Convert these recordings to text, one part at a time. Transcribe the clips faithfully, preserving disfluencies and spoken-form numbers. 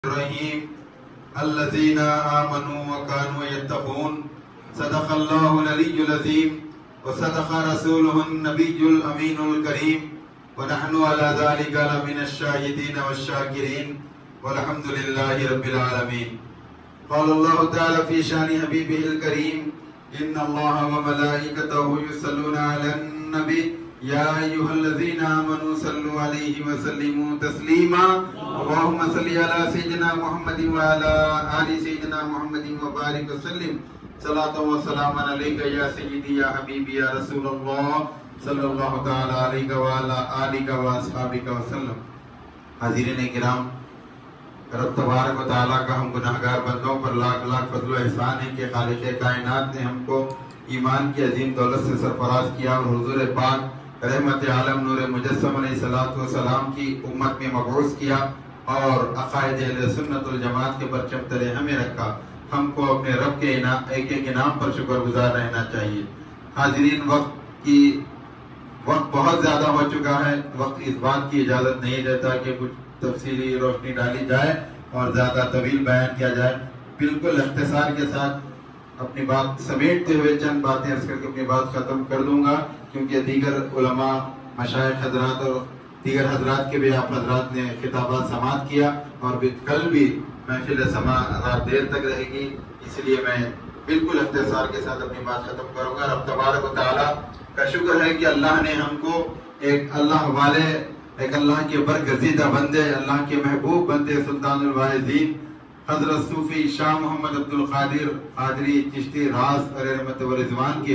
الرحيم الذين آمنوا وكانوا يتقون صدق الله العلي العظيم وصدق رسوله النبي الأمين الكريم ونحن على ذلك لمن الشاهدين والشاكرين والحمد لله رب العالمين. قال الله تعالى في شان حبيبه الكريم إن الله وملائكته يصلون على النبي يا أيها الذين آمنوا صلوا عليه وسلموا تسليما. اللهم صل على سيدنا محمد وعلى آل سيدنا محمد وبارك وسلم صلاة وسلام عليك يا سيدي يا حبيبي يا رسول الله صلی اللہ تعالی علیہ وعلى آلہ واصحابہ وسلم. حاضرین کرام، رب تبارک و تعالیٰ کا ہم گناہگار بندوں پر لاکھ لاکھ فضل و احسان ہے کہ خالق کائنات نے ہم کو ایمان کی عظیم دولت سے سرفراز کیا اور حضور پاک رحمت عالم نور مجسم علیہ الصلوۃ والسلام کی امت میں مبعوث کیا اور عقائد اہل سنت والجماعت کے پرچم تلے ہمیں رکھا. ہم کو اپنے رب کے ایک ایک انعام پر شکر گزار رہنا چاہیے. حاضرین، وقت کی وقت بہت زیادہ ہو چکا ہے. وقت اس بات کی اجازت نہیں دیتا کہ کچھ تفصیلی روشنی ڈالی جائے اور زیادہ طویل بیان کیا جائے. بالکل اختصار کے ساتھ اپنی بات سمیٹتے ہوئے چند باتیں عرض کر کے اپنی بات ختم کر دوں گا، کیونکہ دیگر علماء، مشائخ حضرات اور دیگر حضرات کے بھی آپ حضرات نے خطابات سماعت کیا اور بھی کل بھی محفل سماعت رات دیر تک رہے گی. اس لیے میں بالکل اختصار کے ساتھ اپنی بات ختم کروں گا. رب تبارک و تعالیٰ کا شکر ہے کہ اللہ نے ہم کو ایک اللہ والے، ایک اللہ کے برگزیدہ بندے، اللہ کے محبوب بندے سلطان الواعظین حضرت صوفی شاہ محمد عبد القادر قادری چشتی راز رحمت و رضوان کے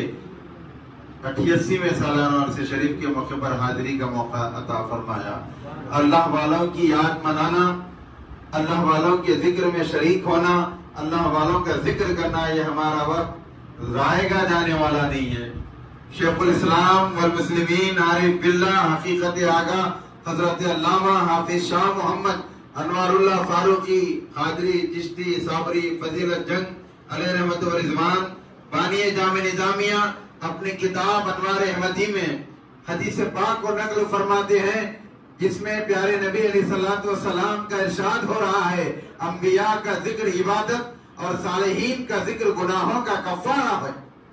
اٹھائیسویں سالانہ عرصہ شریف کے موقع پر حاضری کا موقع عطا فرمایا. اللہ والوں کی یاد منانا، اللہ والوں کے ذکر میں شریک ہونا، اللہ والوں کا ذکر کرنا، یہ ہمارا وقت ضائع جانے والا نہیں ہے. شیخ الاسلام والمسلمین عارف باللہ حقیقت آگاہ حضرت علامہ حافظ شاہ محمد انوار اللہ فاروقی قادری چشتی صابری فضیلت جنگ علیہ رحمت و رضوان بانی جامع نظامیہ اپنی کتاب انوار احمدی میں حدیث پاک کو نقل فرماتے ہیں، جس میں پیارے نبی علیہ الصلوۃ والسلام کا ارشاد ہو رہا ہے انبیاء کا ذکر عبادت اور صالحین کا ذکر گناہوں کا کفارہ ہے.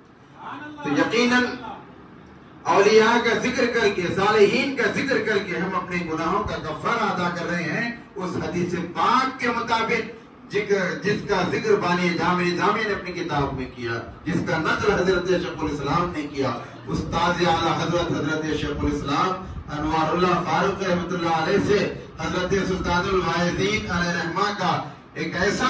تو یقیناً اولیاء کا ذکر کر کے، صالحین کا ذکر کر کے ہم اپنے گناہوں کا کفارہ ادا کر رہے ہیں اس حدیث پاک کے مطابق جس کا ذکر بانی جامع نظامی نے اپنی کتاب میں کیا، جس کا نقل حضرت شیخ الاسلام نے کیا. استاد اعلیٰ حضرت حضرت شیخ الاسلام انوار اللہ فاروق رحمۃ اللہ علیہ سے حضرت سلطان الواعظین علیہ رحمہ کا ایک ایسا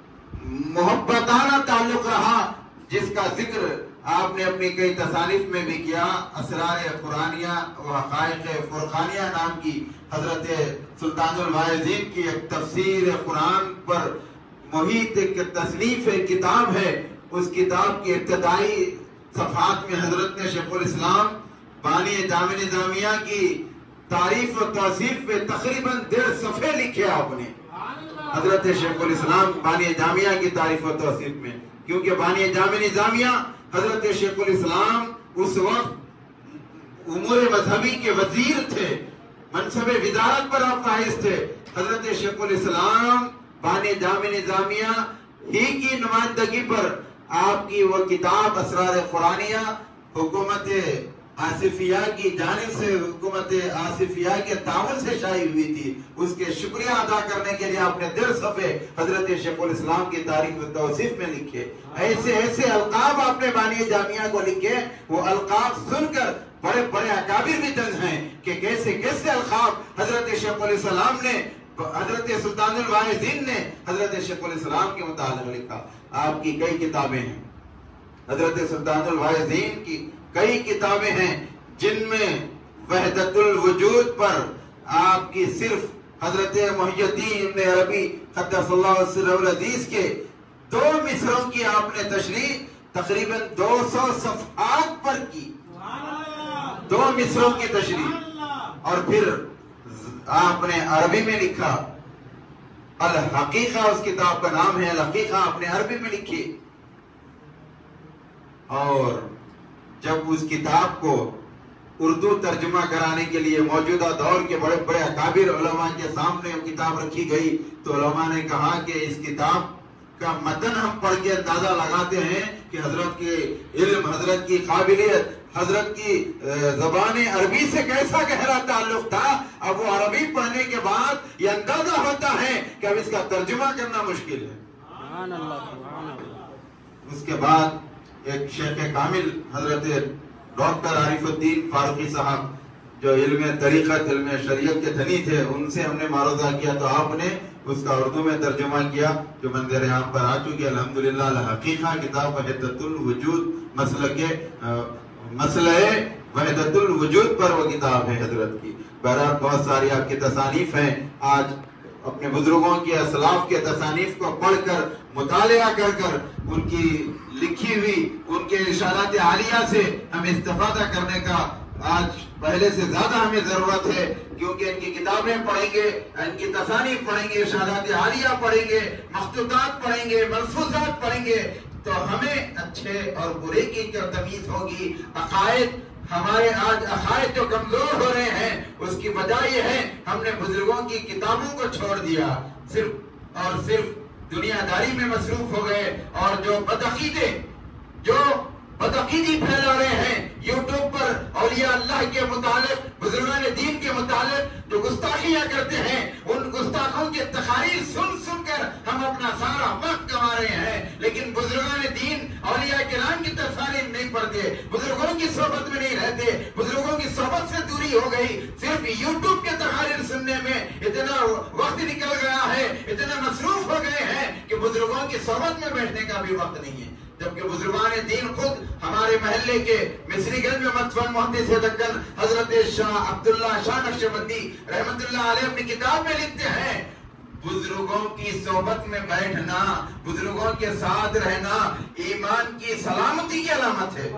محبتانہ تعلق رہا جس کا ذکر آپ نے اپنی کئی تصانیف میں بھی کیا. اسرار قرآنیہ و حقائق فرقانیہ نام کی حضرت سلطان الواعظین کی ایک تفسیر قرآن پر محیط ایک تصنیف کتاب ہے. اس کتاب کی ابتدائی صفحات میں حضرت نے شیخ الاسلام بانی جامع نظامیہ کی تعریف و توصیف پہ تقریباً ڈیڑھ صفحے لکھے آپ نے حضرت شیخ الاسلام بانی جامعہ کی تعریف و توصیف میں. کیونکہ بانی جامع نظامیہ حضرت شیخ الاسلام اس وقت امور مذہبی کے وزیر تھے، منصب وزارت پر آپ فائز تھے. حضرت شیخ الاسلام بانی جامع نظامیہ ہی کی نمائندگی پر آپ کی وہ کتاب اسرار قرآنیہ حکومت آصفیہ کی جانب سے، حکومت آصفیہ کے تعاون سے شائع ہوئی تھی. اس کے شکریہ ادا کرنے کے لیے آپ نے ڈیڑھ صفحے حضرت شیخ الاسلام کی تاریخ و توصیف میں لکھے. ایسے ایسے القاب آپ نے بانی جامعہ کو لکھے، وہ القاب سن کر بڑے بڑے اکابر بھی دنگ ہیں کہ کیسے کیسے القاب حضرت شیخ الاسلام نے، حضرت سلطان الواعظین نے حضرت شیخ الاسلام کے متعلق لکھا. آپ کی کئی کتابیں ہیں، حضرت سلطان الواعظین کی کئی کتابیں ہیں جن میں وحدت الوجود پر آپ کی صرف حضرت محی الدین ابن عربی قدس اللہ سرہ العزیز کے دو مصروں کی آپ نے تشریح تقریباً دو سو صفحات پر کی، دو مصروں کی تشریح. اور پھر آپ نے عربی میں لکھا الحقیقہ، اس کتاب کا نام ہے الحقیقہ، آپ نے عربی میں لکھی. اور جب اس کتاب کو اردو ترجمہ کرانے کے لیے موجودہ دور کے بڑے بڑے اکابر علماء کے سامنے وہ کتاب رکھی گئی تو علماء نے کہا کہ اس کتاب کا متن ہم پڑھ کے اندازہ لگاتے ہیں کہ حضرت کے علم، حضرت کی قابلیت، حضرت کی زبان عربی سے کیسا گہرا تعلق تھا۔ اب وہ عربی پڑھنے کے بعد یہ اندازہ ہوتا ہے کہ اب اس کا ترجمہ کرنا مشکل ہے۔ سبحان اللہ، سبحان اللہ۔ اس کے بعد ایک شیخ کامل حضرت ڈاکٹر عارف الدین فاروقی صاحب جو علم طریقت، علم شریعت کے دھنی تھے، ان سے ہم نے معروضہ کیا تو آپ نے اس کا اردو میں ترجمہ کیا جو منظر عام پر آ چکی الحمدللہ الحقیقہ کتاب وحدت الوجود مسئلہ کے مسئلہ وحدت الوجود پر وہ کتاب ہے حضرت کی۔ بہرحال بہت ساری آپ کی تصانیف ہیں، آج اپنے بزرگوں کی اسلاف کے تصانیف کو پڑھ کر مطالعہ کر کر ان کی لکھی ہوئی ان کے ارشادات عالیہ سے ہم استفادہ کرنے کا آج پہلے سے زیادہ ہمیں ضرورت ہے، کیونکہ ان کی کتابیں پڑھیں گے، ان کی تصانیف پڑھیں گے، ارشادات عالیہ پڑھیں گے، مخطوطات پڑھیں گے، ملفوظات پڑھیں گے تو ہمیں اچھے اور برے کی جو تمیز ہوگی۔ عقائد ہمارے آج عقائد جو کمزور ہو رہے ہیں اس کی وجہ یہ ہے ہم نے بزرگوں کی کتابوں کو چھوڑ دیا، صرف اور صرف دنیا داری میں مصروف ہو گئے، اور جو بدعقیدے جو بدعقیدی پھیلا رہے ہیں یوٹیوب پر اولیاء اللہ کے متعلق، بزرگان دین کے متعلق جو گستاخیاں کرتے ہیں، ان گستاخوں کے تقاریر سن سن کر ہم اپنا سارا وقت گنوا رہے ہیں، لیکن بزرگان دین اولیاء کرام کی تصاریف نہیں پڑھتے، بزرگوں کی صحبت میں نہیں رہتے، بزرگوں کی صحبت سے دوری ہو گئی، صرف یوٹیوب کے تقاریر سننے میں اتنا وقت نکل گیا ہے، اتنا مصروف ہو گئے ہیں کہ بزرگوں کی صحبت میں بیٹھنے کا بھی وقت نہیں ہے۔ جبکہ بزرگان دین خود ہمارے محلے کے مصری گنج میں مدفن محدث دکن حضرت شاہ عبداللہ شاہ نقشبندی رحمت اللہ علیہ اپنی کتاب میں لکھتے ہیں، بزرگوں کی صحبت میں بیٹھنا، بزرگوں کے ساتھ رہنا ایمان کی سلامتی کی علامت ہے۔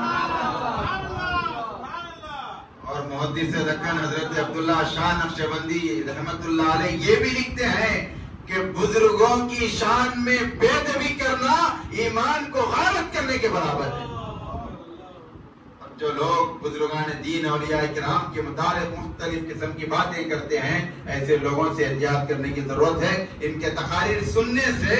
اور محدث دکن حضرت عبداللہ شاہ نقشبندی رحمت اللہ علیہ یہ بھی لکھتے ہیں کہ بزرگوں کی شان میں بے ادبی کرنا ایمان کو غارت کرنے کے برابر ہے۔ اب جو لوگ بزرگان دین اولیاء کرام کے متعلق مختلف قسم کی باتیں کرتے ہیں، ایسے لوگوں سے احتیاط کرنے کی ضرورت ہے۔ ان کے تقاریر سننے سے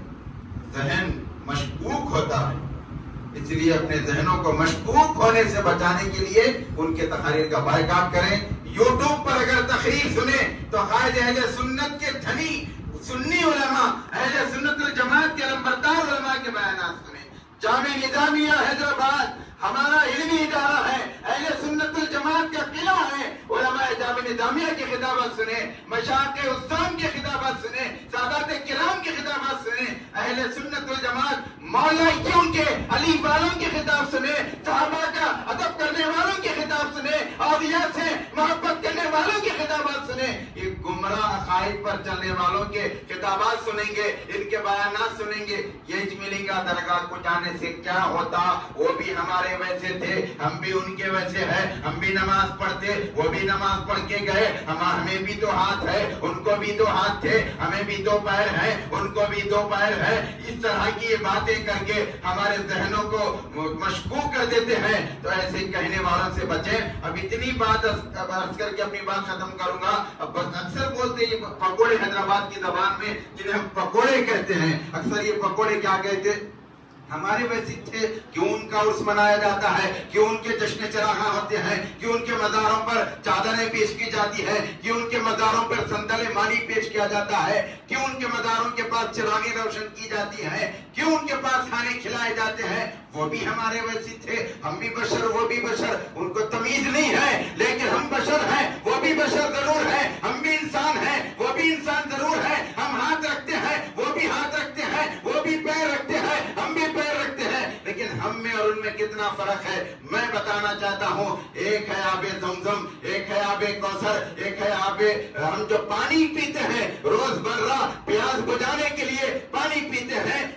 ذہن مشکوک ہوتا ہے، اس لیے اپنے ذہنوں کو مشکوک ہونے سے بچانے کے لیے ان کے تقاریر کا بائیکاٹ کریں۔ یوٹیوب پر اگر تقریر سنیں تو قائد اہل سنت کے دھنی سنی علماء، اہل سنت الجماعت کے علمبردار علماء کے بیانات سنیں۔ جامع نظامیہ حیدرآباد ہمارا علمی ادارہ ہے، اہل سنت الجماعت کا قلعہ ہے، علماء جامع نظامیہ کی خطابات سنیں، مشائخ اسلام کی خطابات سنیں، سادات کرام کی خطابات سنیں، اہل سنت الجماعت مولا کیوں کے علی والوں کی خطاب سنیں، صحابہ کا ادب کرنے والوں کی خطاب سنیں، اولیاء سے محبت کرنے والوں کی خطابات سنیں۔ یہ گمراہ عقائد پر چلنے والوں کے خطابات سنیں گے، ان کے بیانات سنیں گے، یہ ملے گا درگاہ کو جانے سے کیا ہوتا، وہ بھی ہمارے ویسے تھے، ہم بھی ان کے ویسے ہیں، ہم بھی نماز پڑھتے، وہ بھی نماز پڑھ کے گئے، ہم ہمیں بھی دو ہاتھ ہے، ان کو بھی دو ہاتھ تھے، ہمیں بھی دو پیر ہیں، ان کو بھی دو پیر ہے۔ اس طرح کی باتیں کر کے ہمارے ذہنوں کو مشکوک کر دیتے ہیں، تو ایسے کہنے والوں سے بچیں۔ اب اتنی بات عرض کر کے اپنی بات ختم کروں گا۔ اب اکثر بولتے ہیں یہ پکوڑے حیدرآباد کی زبان میں جنہیں ہم پکوڑے کہتے ہیں، اکثر یہ پکوڑے کیا کہتے ہمارے ویسے تھے، کیوں ان کا عرس منایا جاتا ہے، کیوں ان کے جشن چراغاں ہوتے ہیں، کیوں ان کے مزاروں پر چادریں پیش کی جاتی ہے، کیوں ان کے مزاروں پر صندل مانی پیش کیا جاتا ہے، کیوں ان کے مزاروں کے پاس چراغیں روشن کی جاتی ہیں، کیوں ان کے پاس کھانے کھلائے جاتے ہیں۔ وہ بھی ہمارے ویسے تھے، ہم بھی بشر وہ بھی بشر، ان کو تمیز نہیں ہے، لیکن ہم بشر ہیں، وہ بھی بشر ضرور ہے، ہم بھی انسان ہیں، وہ بھی انسان ضرور ہے، ہم ہاتھ رکھتے ہیں، وہ بھی ہاتھ رکھتے ہیں، وہ بھی پیر رکھتے ہیں، ہم بھی پیر رکھتے ہیں، لیکن ہم میں اور ان میں کتنا فرق ہے میں بتانا چاہتا ہوں۔ ایک ہے آب زمزم، ایک ہے آب کوثر، ایک ہے آب ہم جو پانی پیتے ہیں روز مرہ پیاس بجھانے کے لیے پانی پیتے ہیں، دو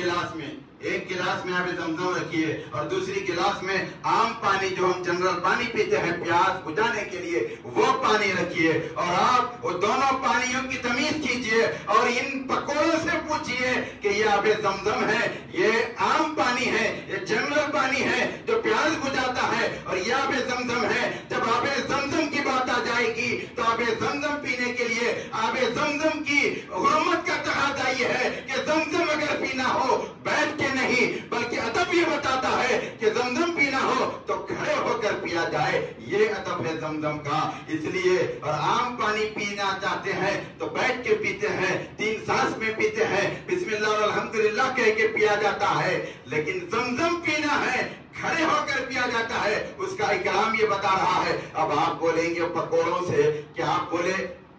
गिलास में, एक गिलास में आप जमजम रखिए और दूसरी गिलास में आम पानी जो हम जनरल पानी पीते हैं प्यास बुझाने के लिए वो पानी रखिए, और आप वो दोनों पानियों की तमीज कीजिए और इन पकौड़ों से पूछिए कि ये आबे जमजम है, ये आम पानी है, ये जनरल पानी है जो प्यास बुझाता है, और ये आबे जमजम है। जब आबे जमजम की बात आ जाएगी तो आबे जमजम पीने के लिए आबे जमजम की हुर्मत का तकाज़ा ये है कि जमजम अगर पीना हो बैठ के नहीं, बल्कि अदब ये बताता है कि जमजम पीना हो तो खड़े होकर पिया जाए, ये अदब है जमजम का। इसलिए और आम पानी पीना चाहते हैं तो बैठ के पीते हैं, तीन सांस में पीते हैं, बिस्मिल्लाह और अल्हम्दुलिल्लाह कह के पिया जाता है। लेकिन जमजम पीना है खड़े होकर पिया जाता है, उसका इकराम ये बता रहा है। अब आप बोलेंगे पकौड़ों से कि आप बोले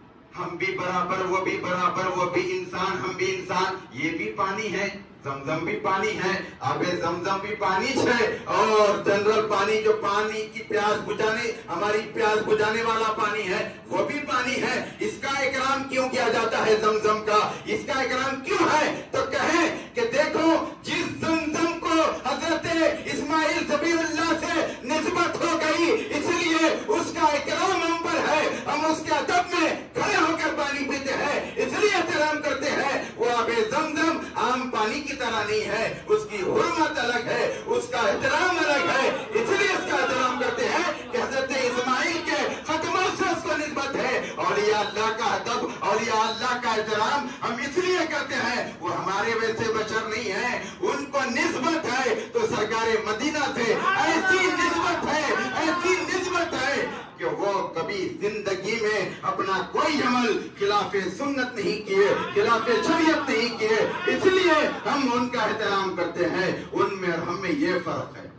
हम भी बराबर, वो भी बराबर, वो भी इंसान, हम भी इंसान, ये भी पानी है, जमजम भी पानी है, आबे जमजम भी पानी है, और जनरल पानी जो पानी की प्यास बुझाने, हमारी प्यास बुझाने वाला पानी है वो भी पानी है। इसका इकराम क्यों किया जाता है जमजम का? इसका इकराम क्यों है? तो कहें कि देखो जिस जमजम को हजरत इस्माइल ज़बीहुल्लाह से निस्बत हो गई इसलिए उसका इकराम हम पर है, हम उसके अदब में खड़े होकर पानी पीते हैं, इसलिए एहतराम करते हैं। वो आबे जमजम आम पानी की तरह नहीं है, उसकी हुर्मत अलग है, उसका एहतराम अलग है, इसलिए इसका एहतराम करते हैं कि हजरत इस्माइल के खत्म से उसको निस्बत है। औलिया अल्लाह का अदब, औलिया अल्लाह का एहतराम हम इसलिए करते हैं, वो हमारे वैसे बशर नहीं है, उनको निस्बत है तो सरकारे मदीना से ऐसी निस्बत है, ऐसी निस्बत है कि वो कभी जिंदगी में अपना कोई अमल खिलाफे सुन्नत नहीं किए, खिलाफे शरीयत नहीं किए, इसलिए हम उनका एहतराम करते हैं। उनमें और हम में ये फर्क है।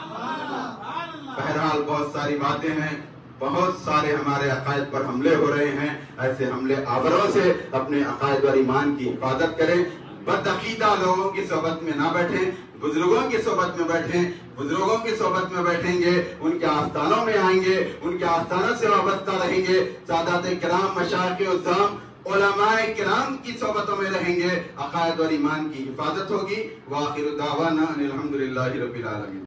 बहरहाल बहुत सारी बातें हैं, बहुत सारे हमारे अकायद पर हमले हो रहे हैं, ऐसे हमले आवरों से अपने अकायद और ईमान की हिफाजत करें। बदअकीदा लोगों की सोबत में ना बैठें, बुजुर्गों की सोबत में बैठें, बुजुर्गों की सोबत में बैठेंगे, उनके आस्थानों में आएंगे, उनके आस्थानों से वाबस्ता रहेंगे, सादात किराम मशाइख उज़्ज़ाम उलमाए किराम की सोबतों में रहेंगे, अकायद और ईमान की हिफाजत होगी। व आखिर दावाना अनिल हम्दुलिल्लाहि रब्बिल आलमीन।